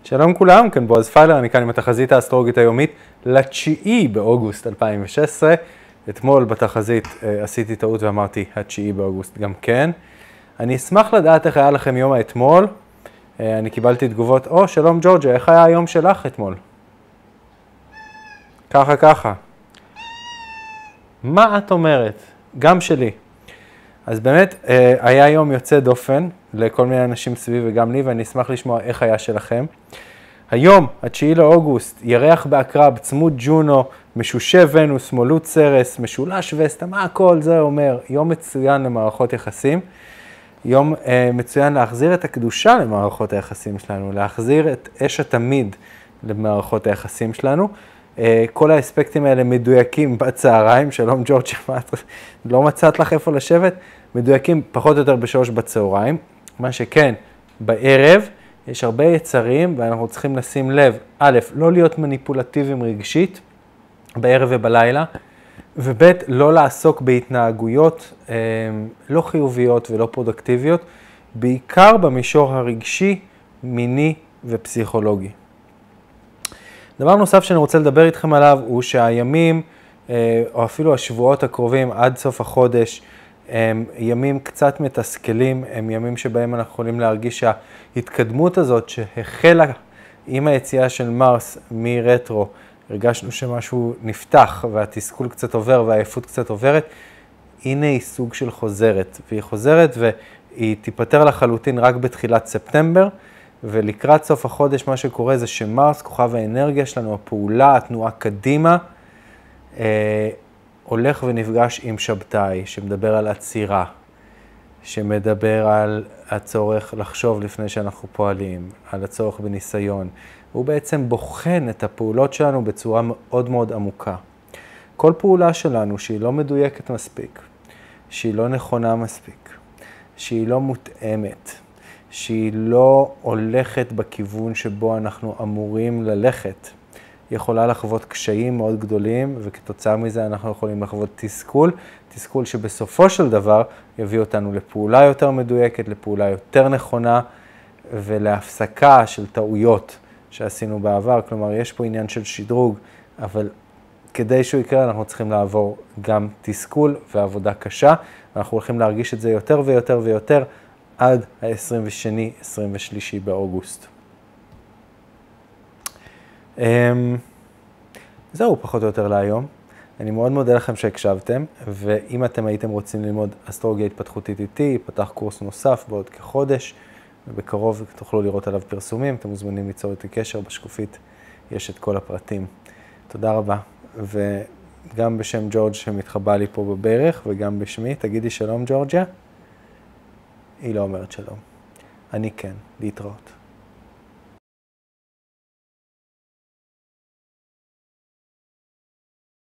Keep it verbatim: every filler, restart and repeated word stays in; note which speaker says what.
Speaker 1: שלום כולם, כאן בועז פיילר, אני כאן עם התחזית האסטרולוגית היומית לתשיעי באוגוסט אלפיים ושש עשרה. אתמול בתחזית עשיתי טעות ואמרתי התשיעי באוגוסט גם כן. אני אשמח לדעת איך היה לכם יום האתמול. אני קיבלתי תגובות, או שלום ג'ורג'ה, איך היה היום שלך אתמול? ככה ככה. מה את אומרת? גם שלי. אז באמת היה יום יוצא דופן לכל מיני אנשים סביב וגם לי, ואני אשמח לשמוע איך היה שלכם. היום, התשיעי לאוגוסט, ירח בעקרב, צמוד ג'ונו, משושי ונוס, מולות סרס, משולש וסטה, מה הכל זה אומר? יום מצוין למערכות יחסים. יום אה, מצוין להחזיר את הקדושה למערכות היחסים שלנו, להחזיר את אש התמיד למערכות היחסים שלנו. אה, כל האספקטים האלה מדויקים בצהריים, שלום ג'ורג', לא מצאת לך איפה לשבת? מדויקים פחות או יותר בשלוש בצהריים. מה שכן, בערב יש הרבה יצרים ואנחנו צריכים לשים לב, א', לא להיות מניפולטיביים רגשית בערב ובלילה, וב', לא לעסוק בהתנהגויות אה, לא חיוביות ולא פרודקטיביות, בעיקר במישור הרגשי, מיני ופסיכולוגי. דבר נוסף שאני רוצה לדבר איתכם עליו הוא שהימים, אה, או אפילו השבועות הקרובים עד סוף החודש, הם ימים קצת מתסכלים, הם ימים שבהם אנחנו יכולים להרגיש שההתקדמות הזאת שהחלה עם היציאה של מרס מרטרו, הרגשנו שמשהו נפתח והתסכול קצת עובר והעייפות קצת עוברת, הנה היא סוג של חוזרת, והיא חוזרת והיא תיפטר לחלוטין רק בתחילת ספטמבר, ולקראת סוף החודש מה שקורה זה שמרס, כוכב האנרגיה שלנו, הפעולה, התנועה קדימה, אה, הולך ונפגש עם שבתאי, שמדבר על עצירה, שמדבר על הצורך לחשוב לפני שאנחנו פועלים, על הצורך בניסיון. הוא בעצם בוחן את הפעולות שלנו בצורה מאוד מאוד עמוקה. כל פעולה שלנו שהיא לא מדויקת מספיק, שהיא לא נכונה מספיק, שהיא לא מותאמת, שהיא לא הולכת בכיוון שבו אנחנו אמורים ללכת, יכולה לחוות קשיים מאוד גדולים, וכתוצאה מזה אנחנו יכולים לחוות תסכול, תסכול שבסופו של דבר יביא אותנו לפעולה יותר מדויקת, לפעולה יותר נכונה, ולהפסקה של טעויות שעשינו בעבר. כלומר, יש פה עניין של שדרוג, אבל כדי שהוא יקרה אנחנו צריכים לעבור גם תסכול ועבודה קשה, ואנחנו הולכים להרגיש את זה יותר ויותר ויותר עד ה-עשרים ושני עשרים ושלישי באוגוסט. זהו פחות או יותר להיום. אני מאוד מודה לכם שהקשבתם, ואם אתם הייתם רוצים ללמוד אסטרולוגיה התפתחותית איתי, פתח קורס נוסף בעוד כחודש, ובקרוב תוכלו לראות עליו פרסומים, אתם מוזמנים ליצור איתי קשר, בשקופית יש את כל הפרטים. תודה רבה, וגם בשם ג'ורג' שמתחבא לי פה בברך, וגם בשמי, תגידי שלום ג'ורג'ה. היא לא אומרת שלום. אני כן, להתראות.